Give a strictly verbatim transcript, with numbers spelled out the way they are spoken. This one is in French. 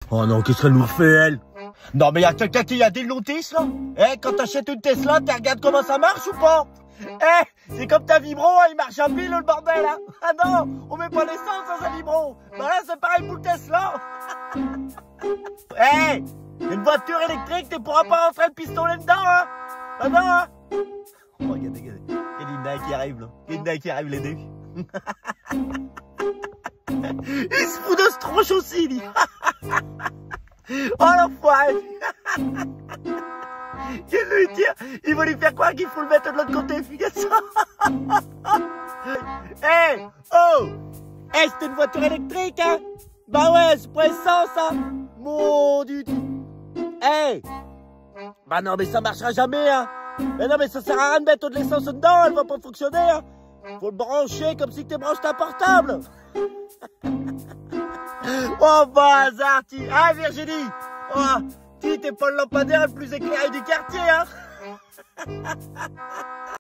Oh non, qu'est-ce qu'elle nous refait, elle? Non, mais y'a quelqu'un qui a des notices, là? Eh, quand t'achètes une Tesla, tu regardes comment ça marche ou pas? Eh, c'est comme ta vibro, hein, il marche à pile, le bordel, hein? Ah non, on met pas l'essence dans un vibro. Bah là, c'est pareil pour le Tesla. Eh, une voiture électrique, tu pourras pas rentrer le pistolet dedans, hein? Ah non, hein? Oh, regardez, regardez. Il y a Linda qui arrive, là. Linda qui arrive, les deux. Il se fout de ce tronche aussi, lui. Oh l'enfoiré. Qu'il lui tire. Il va lui faire croire qu'il faut le mettre de l'autre côté. Figure ça. Hey, oh. Hey, c'était une voiture électrique, hein? Bah ouais, c'est pour essence, hein? Mon du tout. Hey. Bah non, mais ça marchera jamais, hein? Mais non, mais ça sert à rien de mettre de l'essence dedans, elle va pas fonctionner, hein? Faut le brancher comme si tu branches ta portable. Oh, bah, hasard, tu... Ah, Virginie. Oh, tu t'es pas le lampadaire le plus éclairé du quartier, hein?